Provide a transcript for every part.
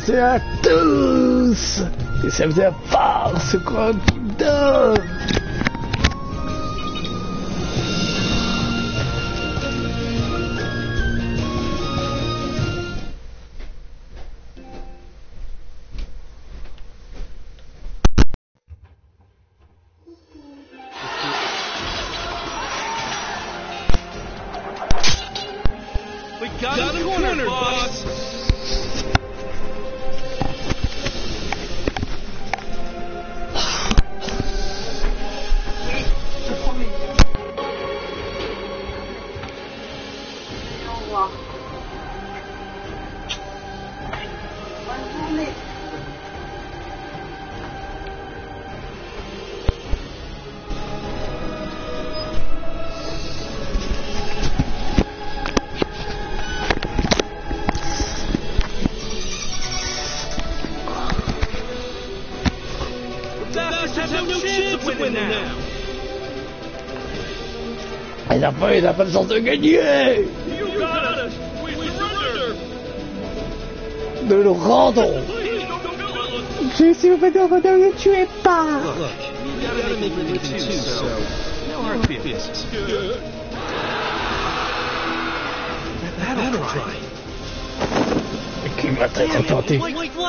commencer à tous. Et ça faisait part ce countdown. We got the corner, boss! Il n'a pas de chance de gagner. Nous nous rendons. Je suis venu au ne le tuez pas. Qui m'a très tenté.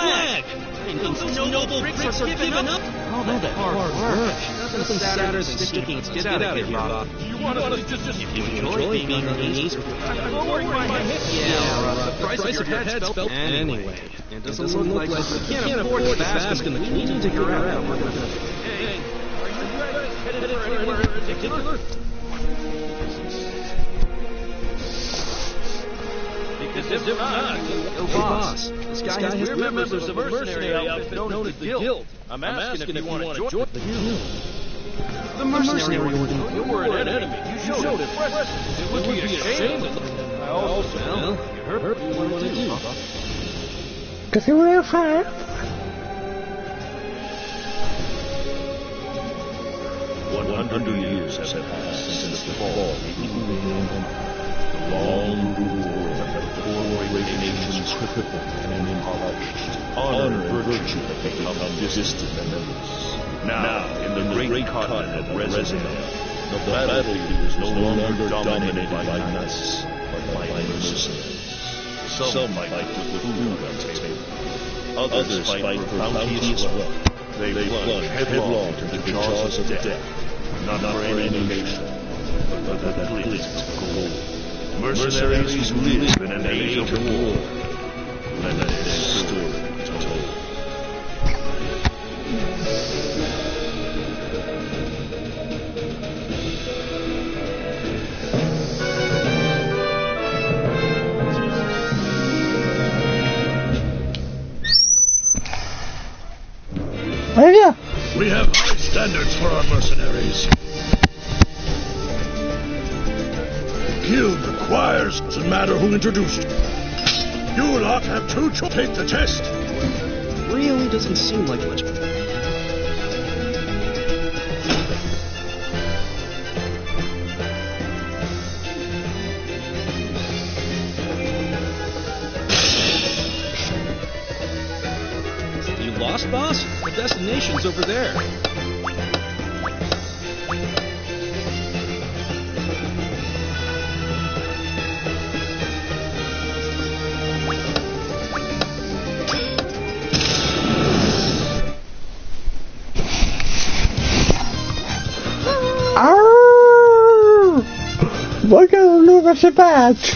Noble bricks are given up? Oh, that's hard work. Nothing sadder than sticking. Get out of here, Bob. You want to just you enjoy being on your knees? I'm lowering my head. Yeah, the price of your head's spelled anyway. It doesn't look like we can't afford to bask in the need to figure out. Hey, are you guys headed for anywhere in particular? Because if not, yo, boss. This guy has we're members of the mercenary outfit known as the Guild. I'm asking if you want to join the Guild. The mercenary organization. You were an enemy. You showed it. It would be a shame. I also, well, you heard what you want to do. Qu'est-ce que vous voulez faire? 100 years have passed since the fall of the evil empire. The long rule of the four great nations crippled and impoverished. Honor and virtue have become distant memories. Now, in the great continent of Resonant, the battlefield is no longer dominated by knights, but by mercenaries. Some fight with food on the table. Others fight for bounteous wealth. They plunge headlong into the jaws of death, not for any nation, but for the glint of gold. Mercenaries who live in an age of war, let their story be told. We have high standards for our mercenaries. The Guild requires, doesn't matter who introduced you. You lot have two choices. Take the test. Really doesn't seem like much. You lost, boss? The destination's over there. Welcome to the patch.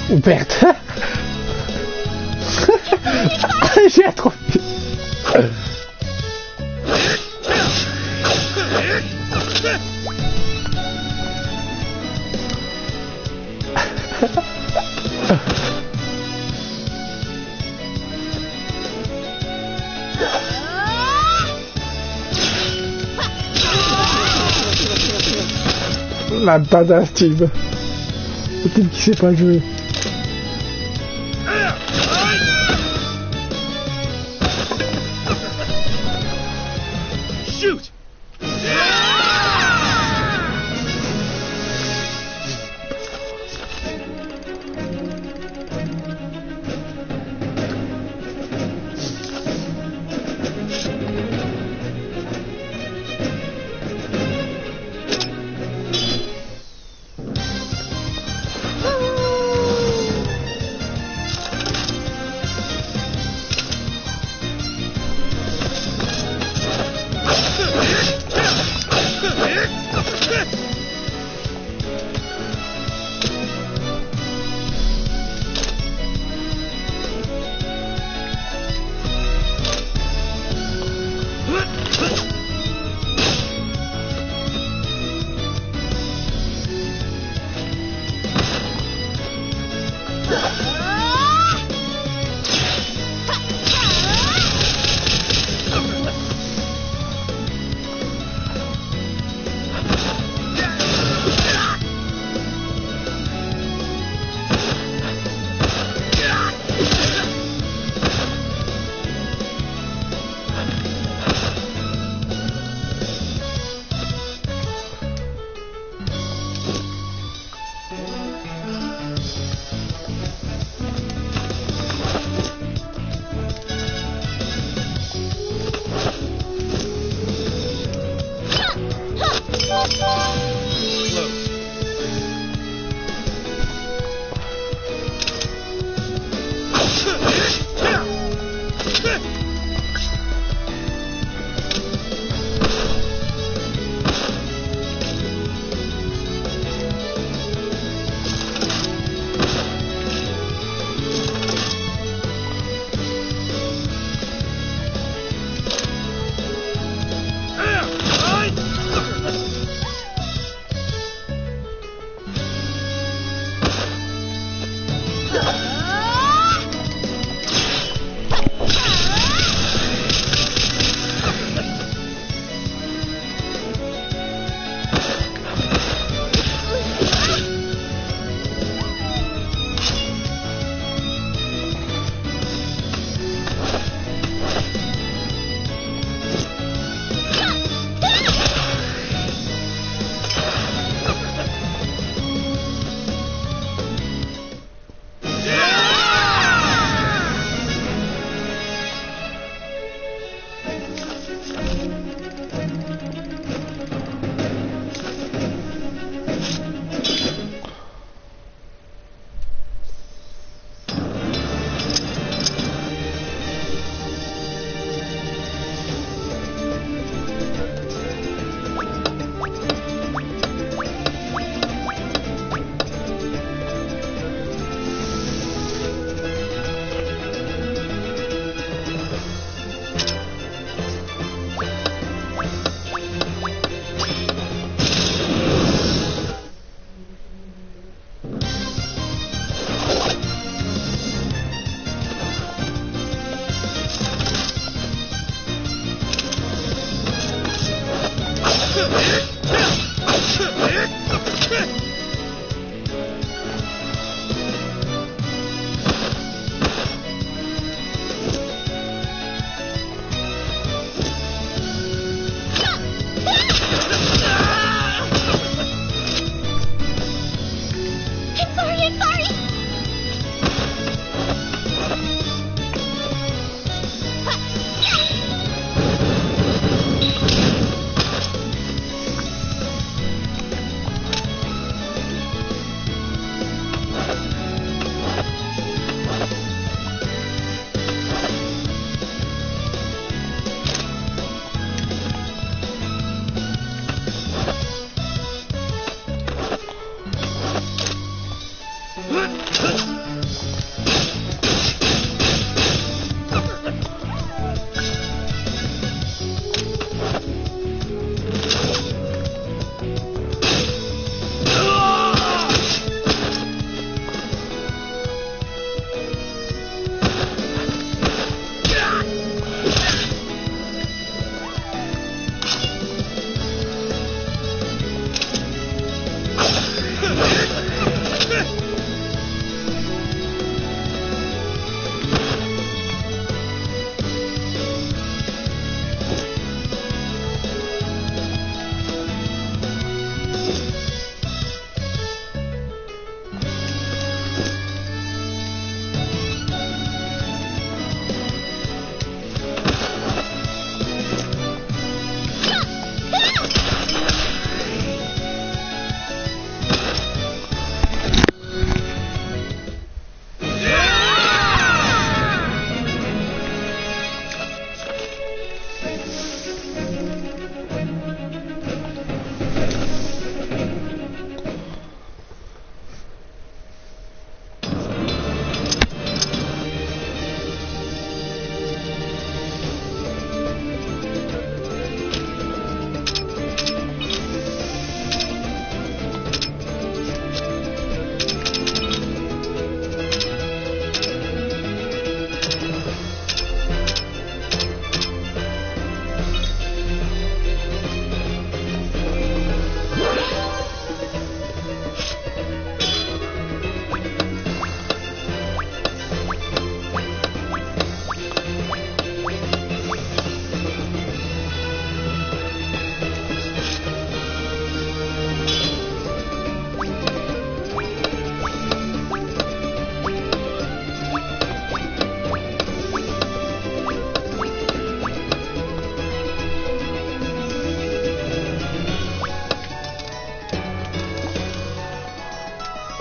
Ou perte. J'ai trop vite. La dada Steve. Peut-être qu'il sait pas jouer. Shoot!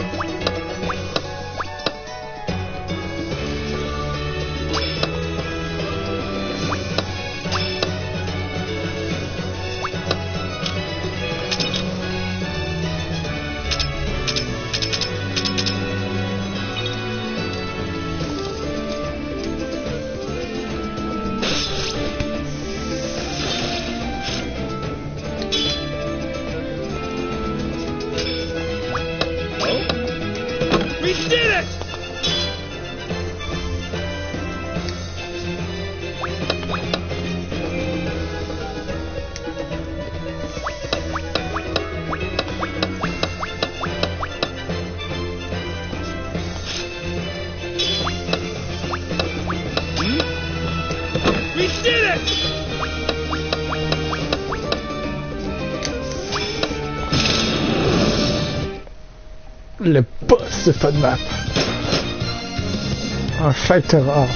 Le boss de FODMAP. Un fighter rare.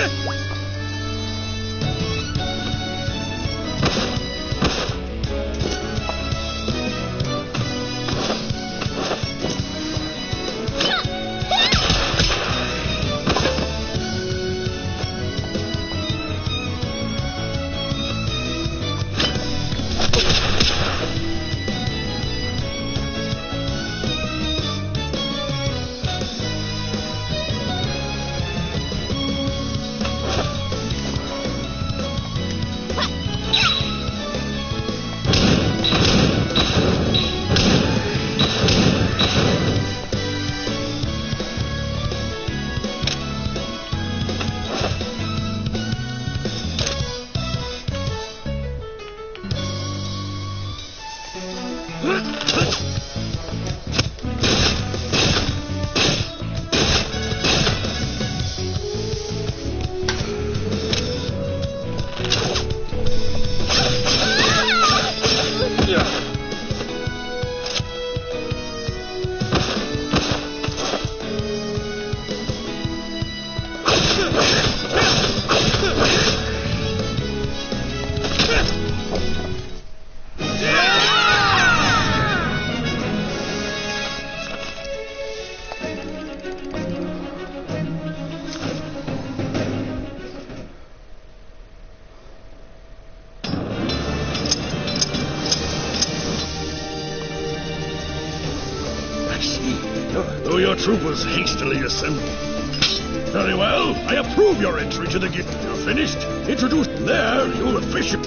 Though your troop was hastily assembled. Very well, I approve your entry to the guild. You're finished. Introduce there, you'll officially...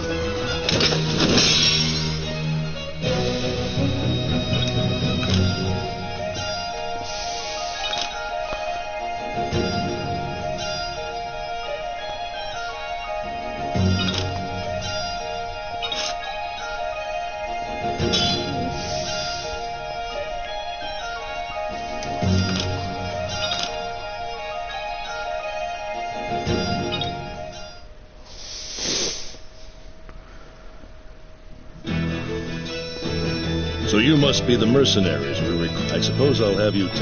So you must be the mercenaries we recruit. I suppose I'll have you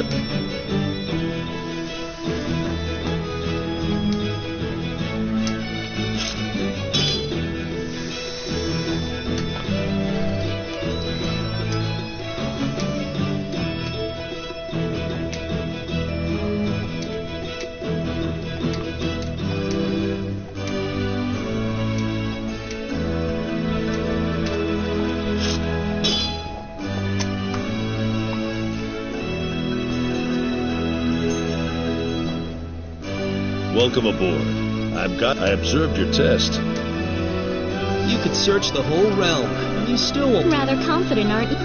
Welcome aboard. I observed your test. You could search the whole realm, and you still won't... Rather confident, aren't you?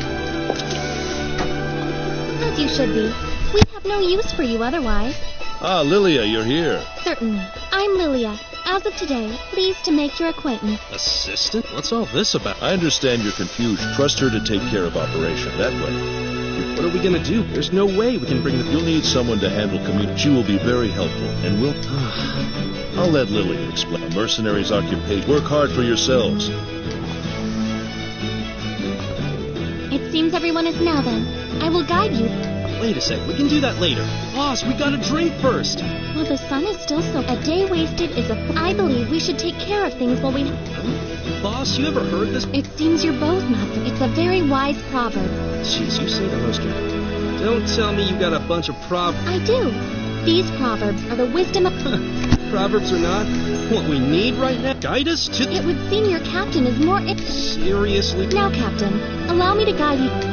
As you should be. We'd have no use for you otherwise. Ah, Lilia, you're here. Certainly. I'm Lilia. As of today, pleased to make your acquaintance. Assistant? What's all this about? I understand your confusion. Trust her to take care of operation that way. What are we gonna do? There's no way we can bring the... You'll need someone to handle communication. She will be very helpful, and we'll... I'll let Lilia explain. A mercenary's occupation. Work hard for yourselves. It seems everyone is now then. I will guide you. Wait a sec, we can do that later. Boss, we gotta drink first. Well, the sun is still so... A day wasted is a... I believe we should take care of things while we... Boss, you ever heard this? It seems you're both not... It's a very wise proverb. Jeez, you say the most... Don't tell me you got a bunch of proverbs. I do. These proverbs are the wisdom of... Proverbs are not what we need right now. Guide us to... It would seem your captain is more... Seriously? Now, Captain, allow me to guide you...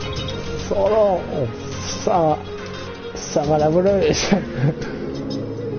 Solo sa malaborare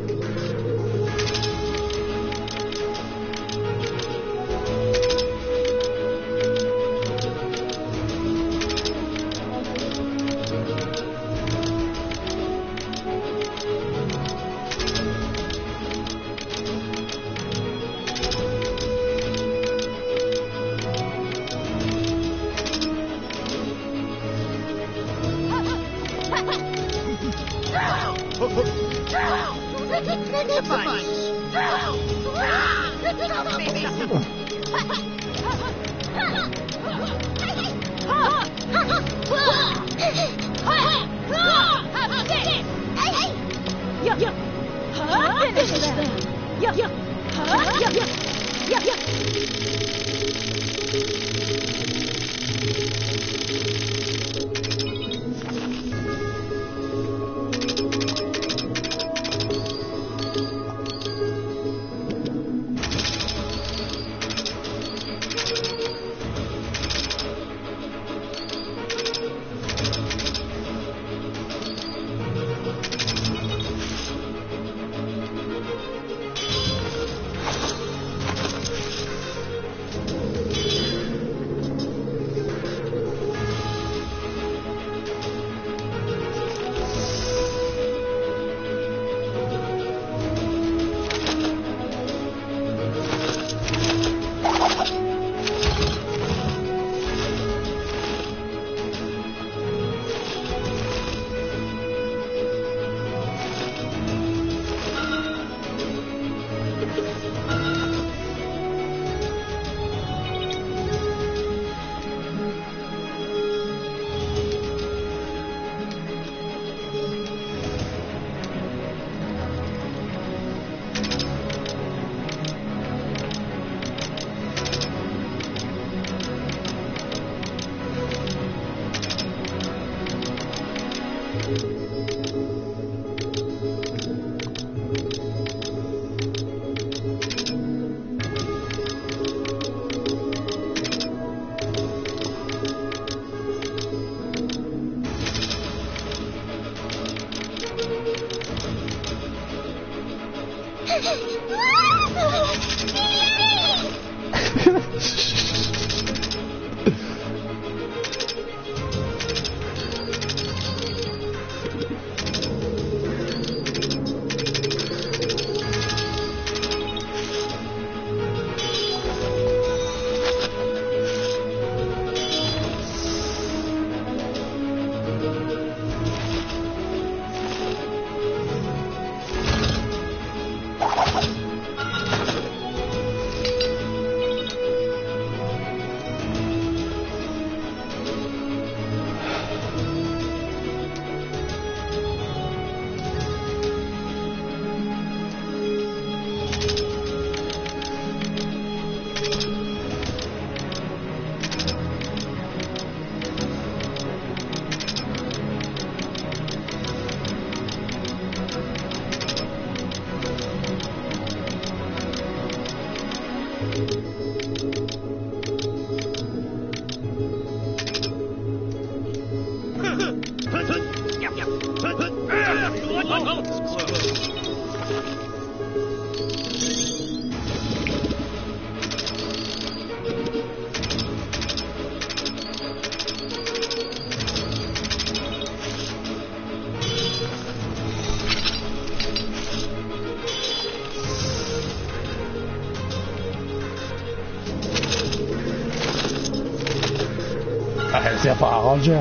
C'est pas un ranger.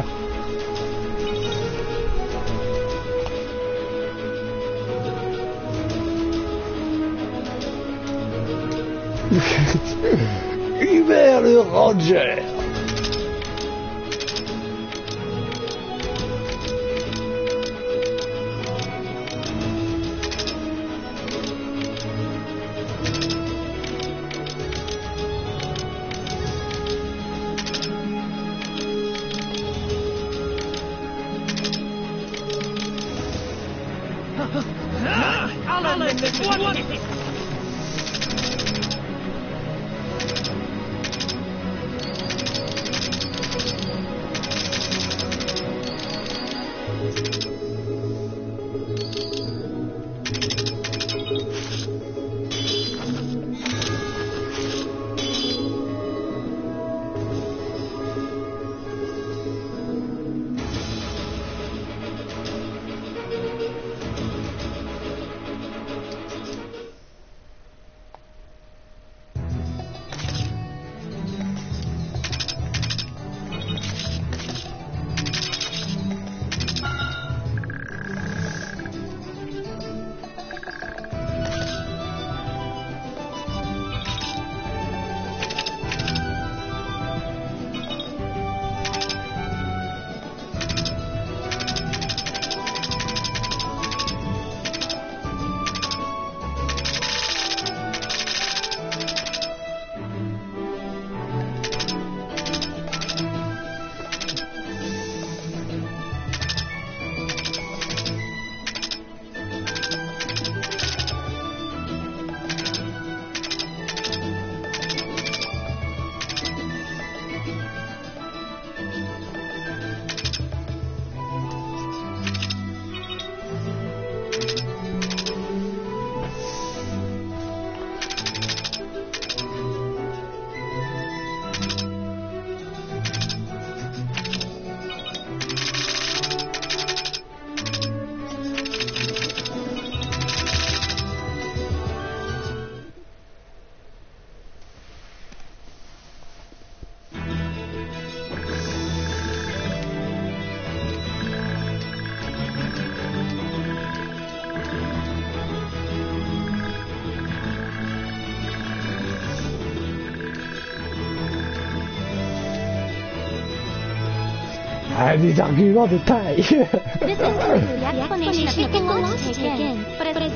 Hubert le ranger. Ah, des arguments de taille. This includes the explanation of taking a loss to take in, but it's...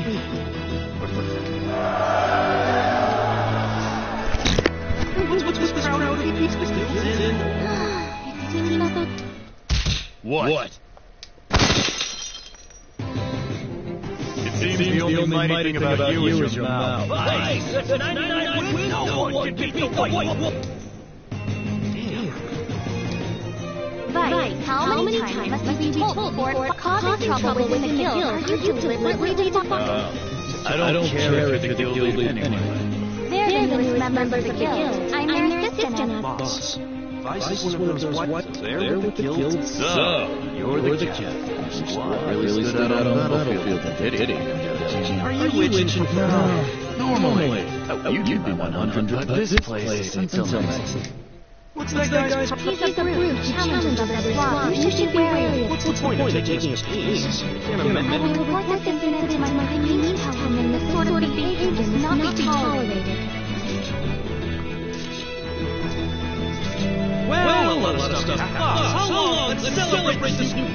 What's this crowd out of pizza still in? It seems that the... What? It seems the only mighty thing about you is your mouth. Hey, 99 no one can beat the white wolf. Right, how many times must we be told before causing trouble within the guild are you deliberately defying? I don't care if the guild leaves anyway. They're the newest members of the guild. I'm their assistant. Boss, Vice is one of those white. They're with the guild. So, you're the captain. Squad really stood out on the battlefield and did it. Are you itching for... Normally, you'd be 100, but this place ain't so nice. What's that guy's... He's a brute who challenges the squad. You should be wary of What's the point of taking his case? I will report this incident to my Marines Captain, and this sort of behavior does not be tolerated. Well, a lot of stuff. How long? Let's celebrate this new...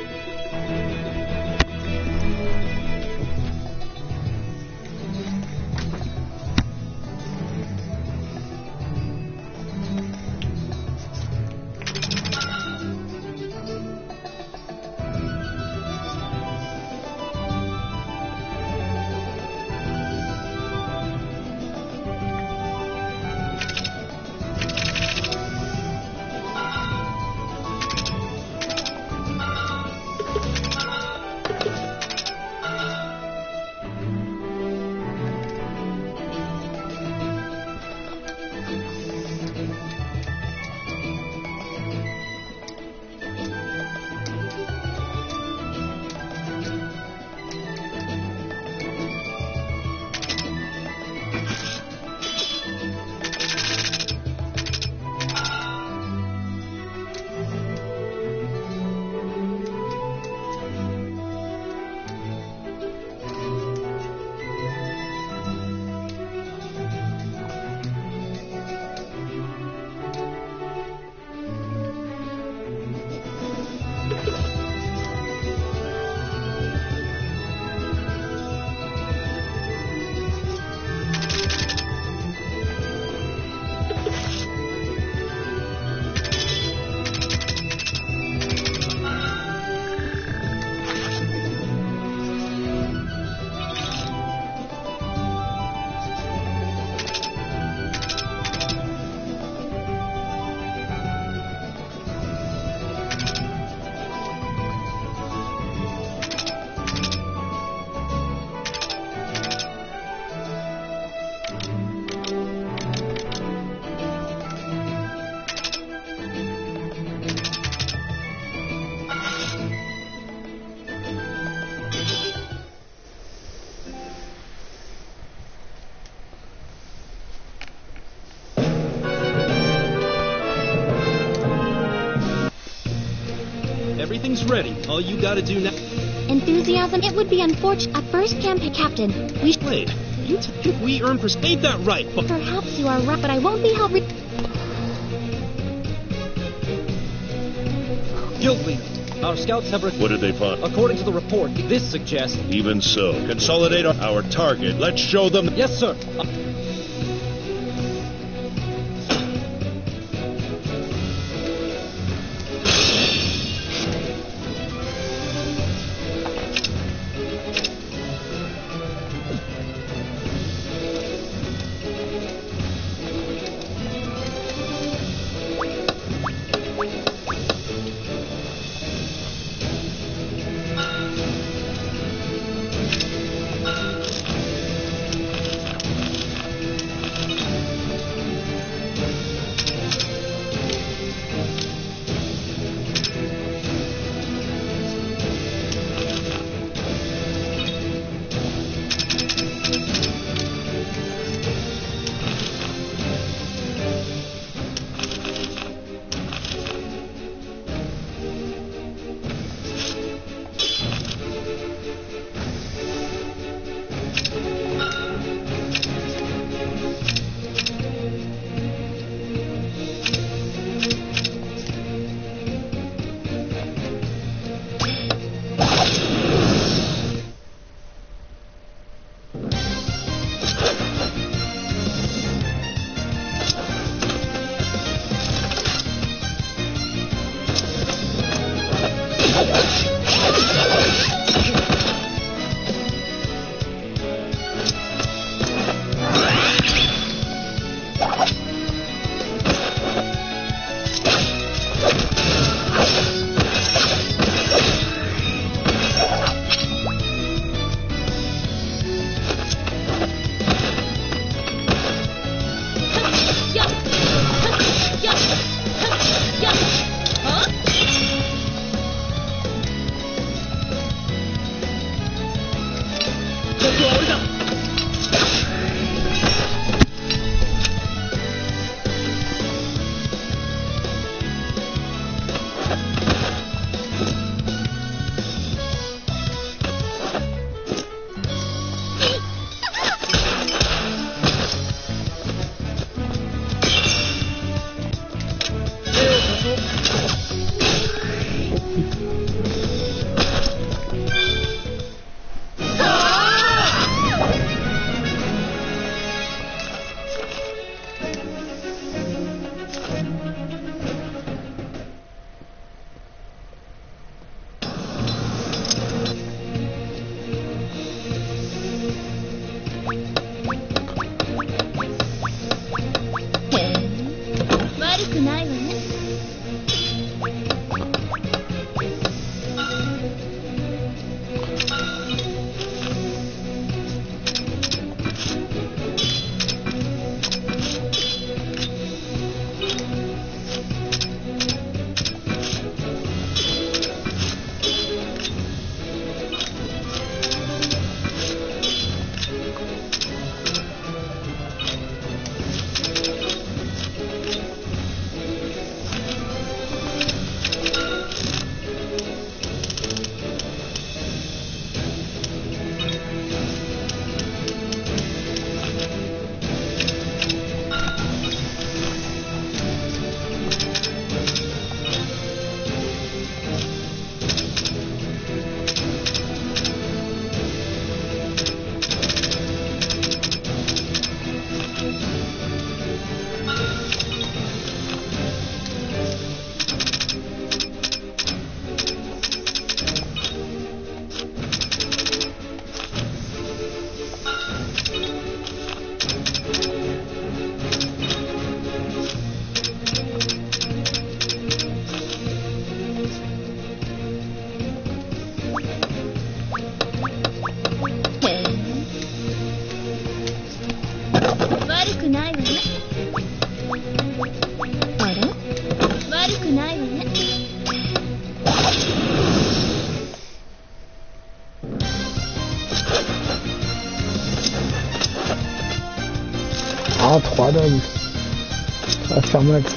Everything's ready. All you gotta do now... Enthusiasm, it would be unfortunate. At first camp, Captain, we should... Wait, you think we earn ain't that right? But Perhaps you are right, but I won't be held... Guild leader, our scouts have... What did they find? According to the report, this suggests... Even so, consolidate our target. Let's show them... Yes, sir. 僕は俺だ。 Ah, 3 d'hommes. Ça va faire max.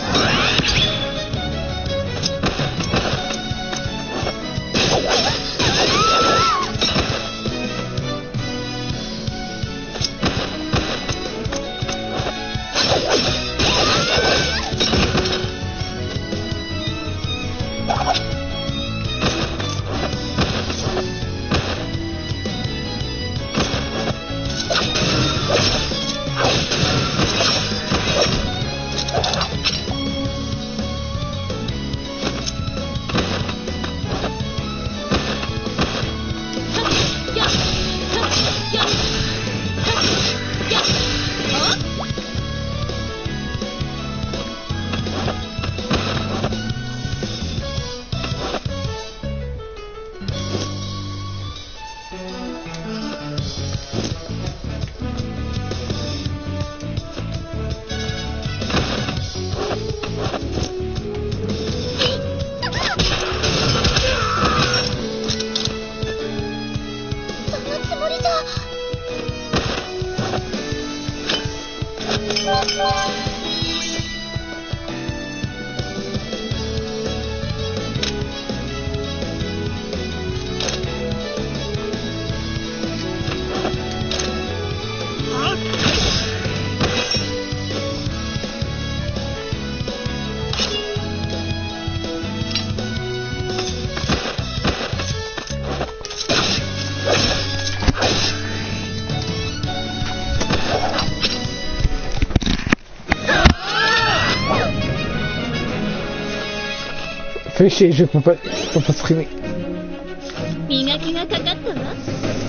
Fais chier, je peux pas streamer. 磨きがかかったわ。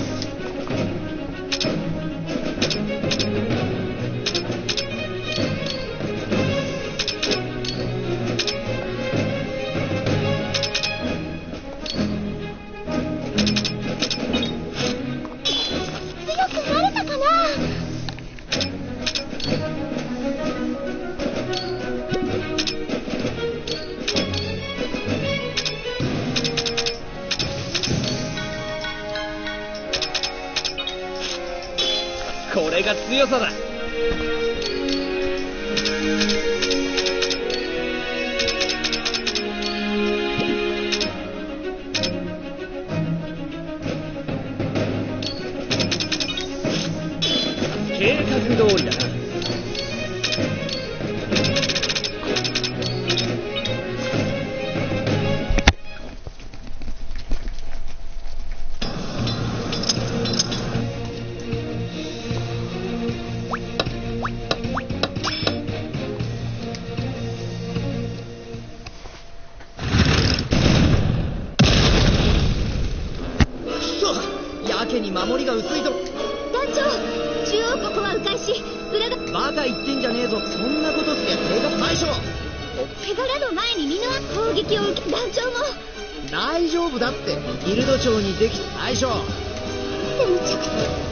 強くなれたかな。 これが強さだ。計画通りだな。やけに守りが薄いぞ。 団長、中央ここは迂回し、裏がバカ言ってんじゃねえぞ。そんなことすりゃ手が大将。 手柄の前にミノは攻撃を受け、団長も大丈夫だって。ギルド長にできた大将。 でも着地。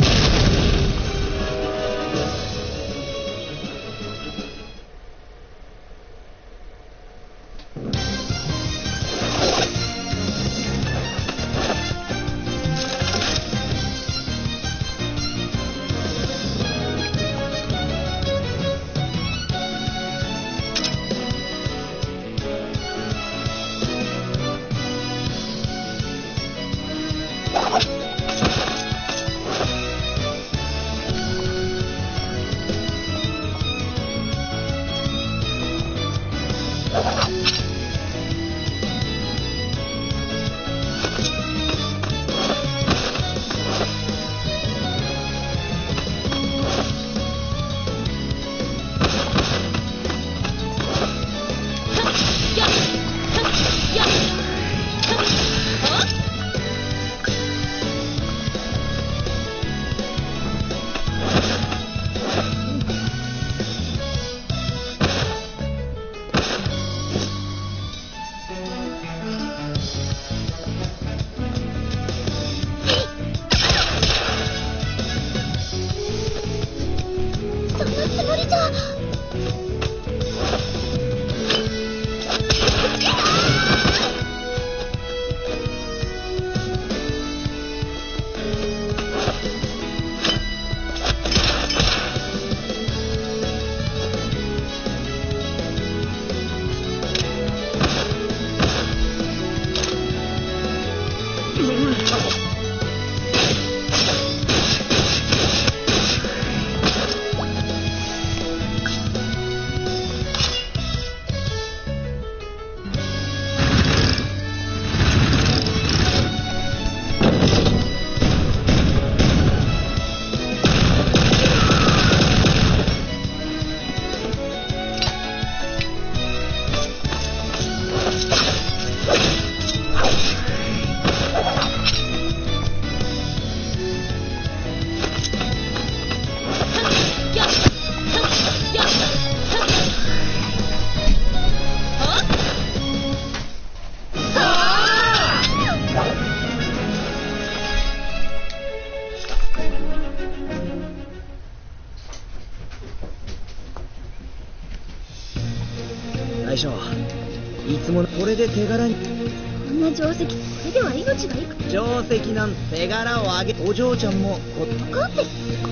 大将、いつもこれで手柄に。 こんな定石、これでは命がいく。 定石なんて手柄をあげ。お嬢ちゃんも分かってる。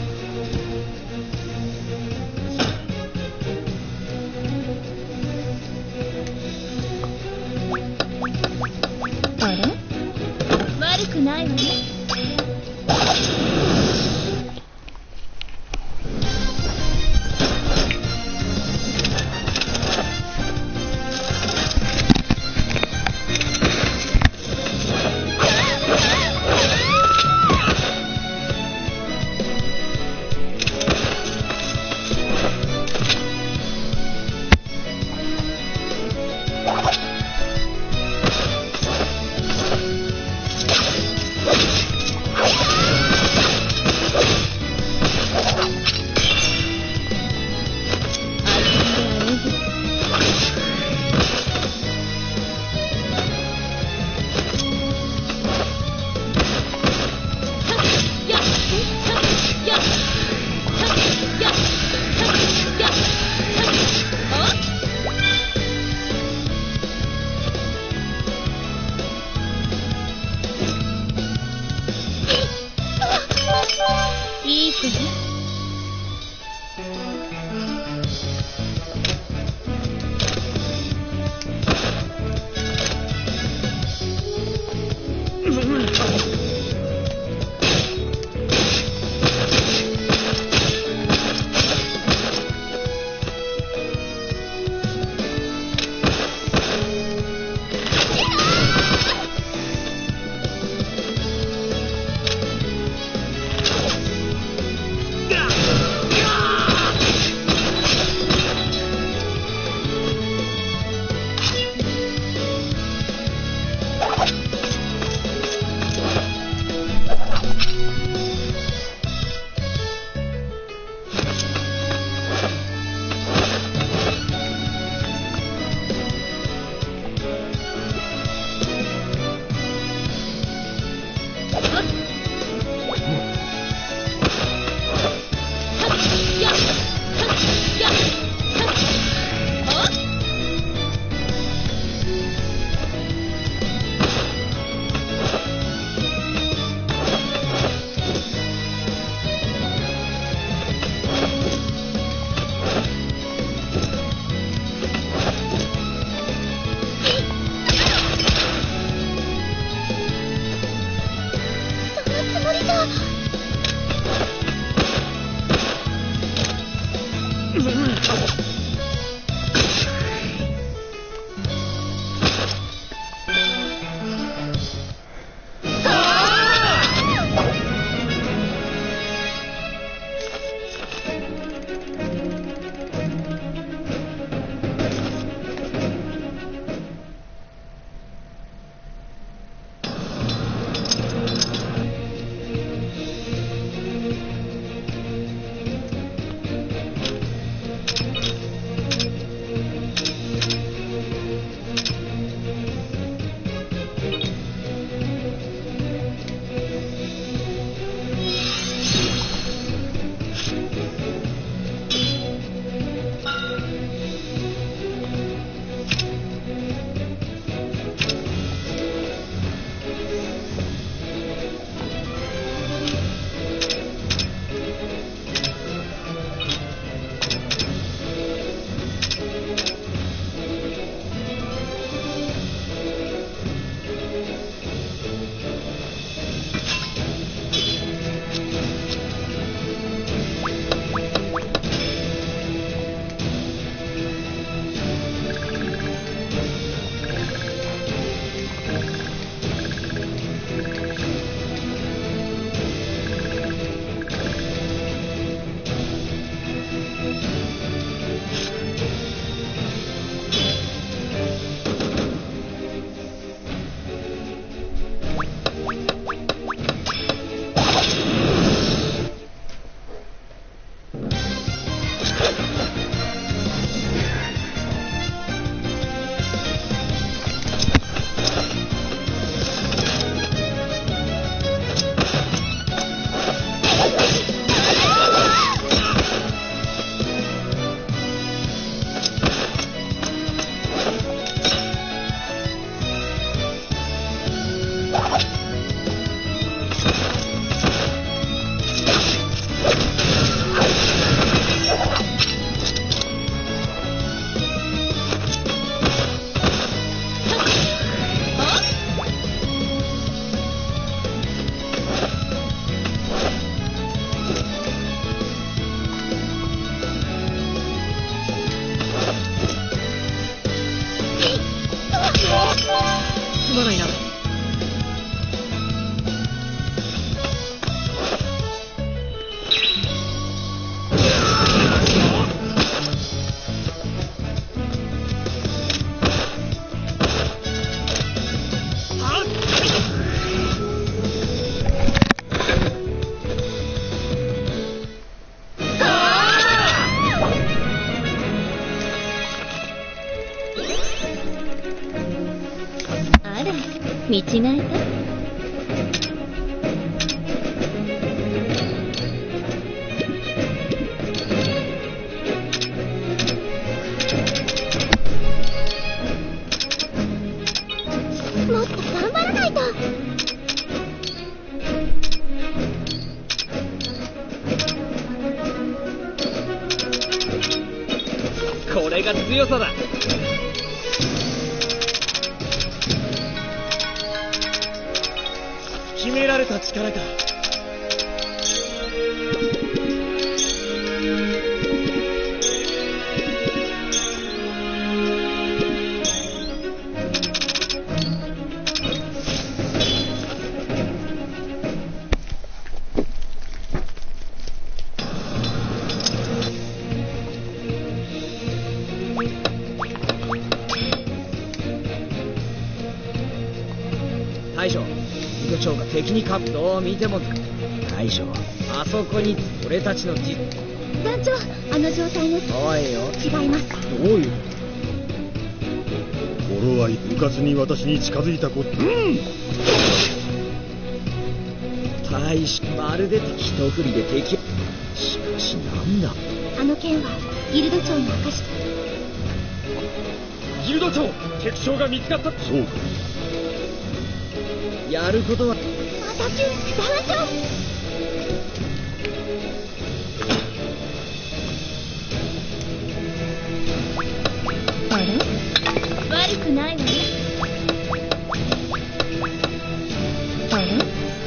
あれ？悪くないわね。 You ってね。 まないな。 見違えた？もっと頑張らないと。 が強さだ。決められた力か。大将、井戸長が敵に勝つ。どう見ても大将、あそこに俺たちの団長、あの状態です。 おいよ。 違います。 どういう。 頃合いうかつに私に近づいたこと。 大将、まるで一振りで敵。しかしなんだ。 あの剣はギルド長の証。 ギルド長、敵将が見つかった。 そうか。 やることは。 アタキュー、団長。あれ？悪くないわね。あれ？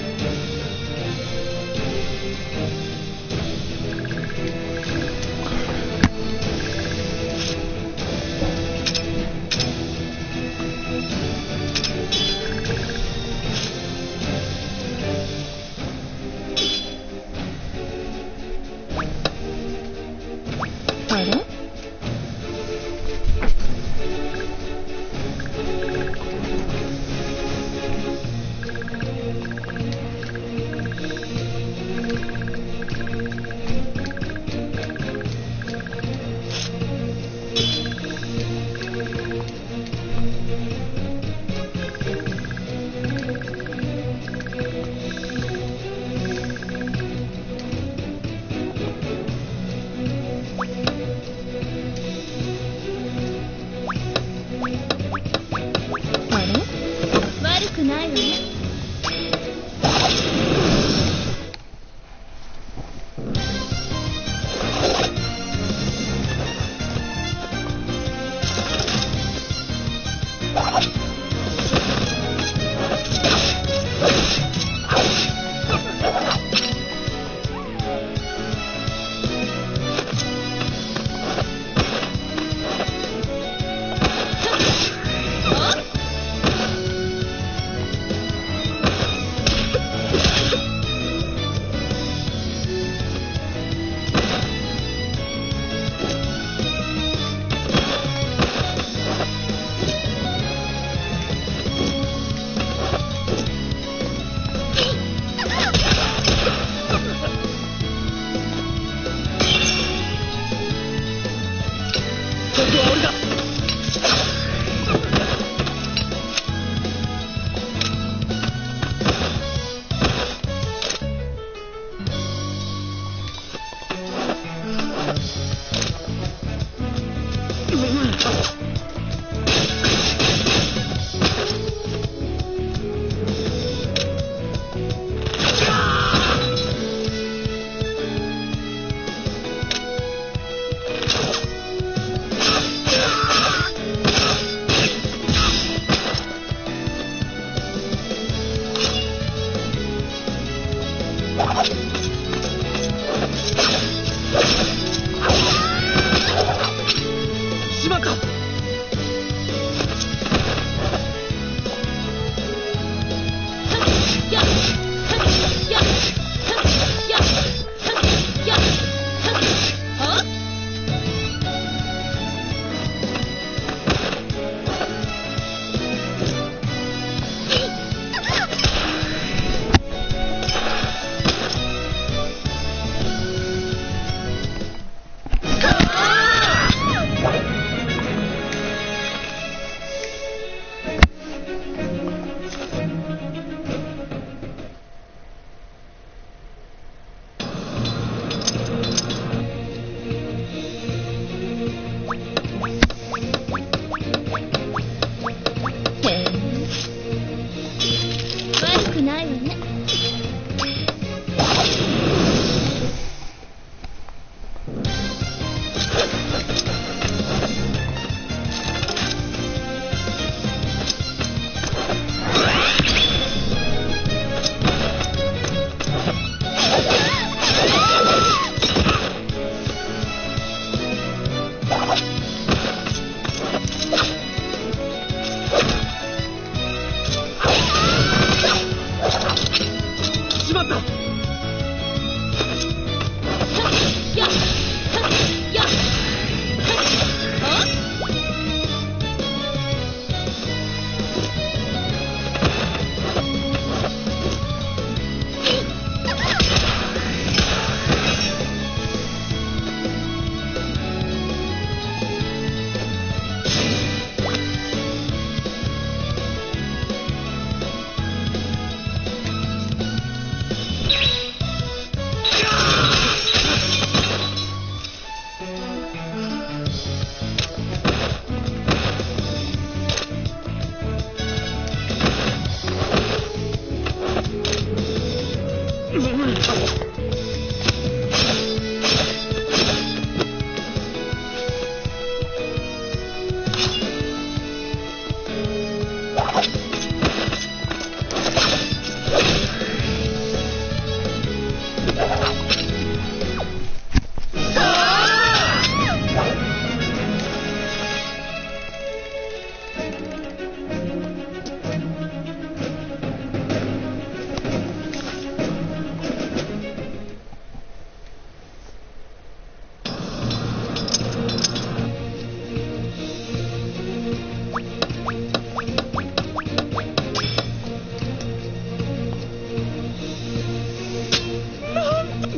悪くないわね。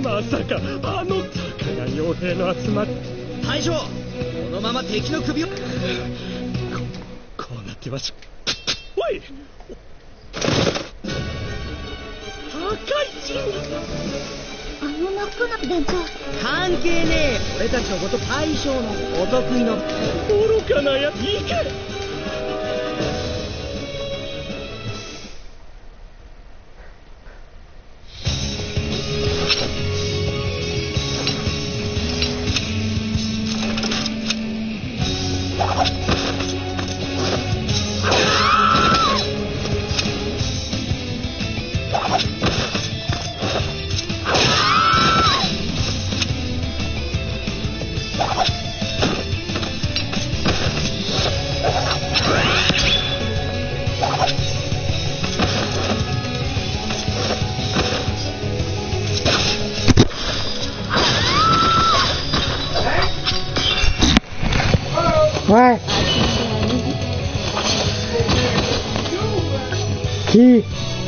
まさかあのたかが傭兵の集まり。 大将、このまま敵の首を。 こうなってはおい、破壊人。 あの真っ赤な団長、 関係ねえ。俺たちのこと大将のお得意の愚かなやつ。行け。 Ouais. Qui?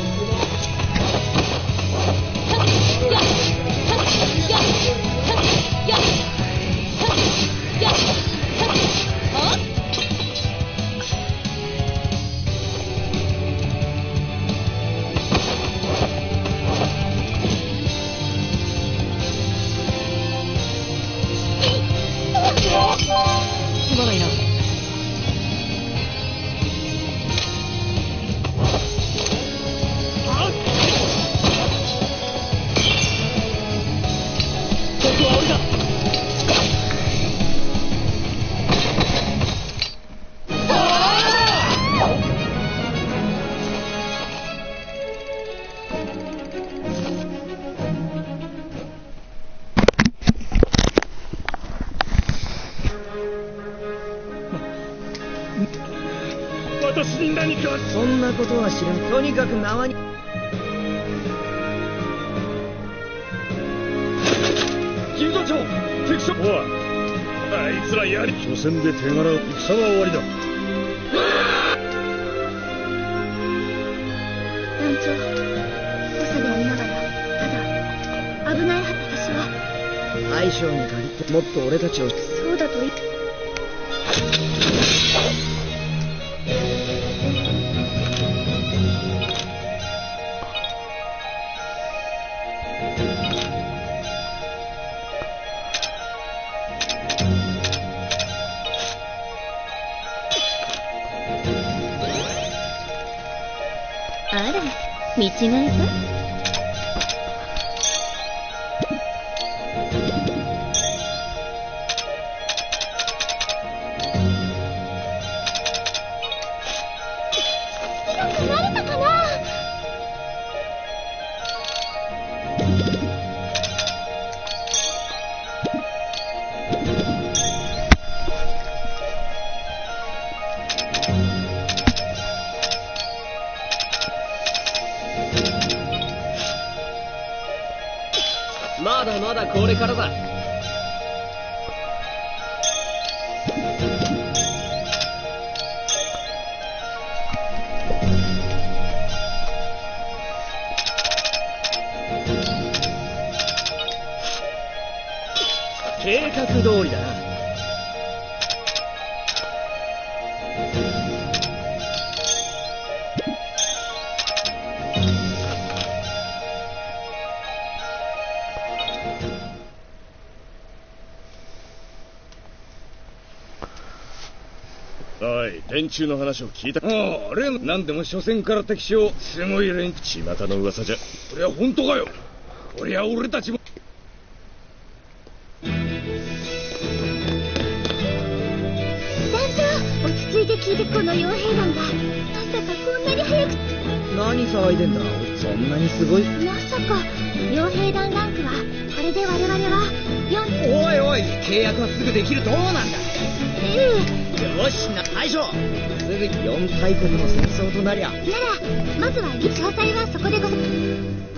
私に何か。 そんなことは知らん。とにかく縄に。 金座長、敵将。おい、あいつらやり。 初戦で手柄を。戦は終わりだ。 団長、誤差でありながら、ただ危ない。私は大将に限ってもっと俺たちを。 そうだと言ってあら、見違えた？ まだまだこれからだ。計画通りだな。 おい、連中の話を聞いた。 ああ、例の何でも初戦から敵将。すごい連中。 巷の噂じゃ。 これは本当かよ。こりゃ俺たちも。 団長、落ち着いて聞いて。この傭兵団がまさかこんなに早く。 何騒いでんだ。そんなにすごい。 まさか傭兵団ランクはこれで我々は4。 おいおい、契約はすぐできる。どうなんだ。よしな、大将、すぐ4大国の戦争となりゃ。 ならまずは詳細はそこでござ。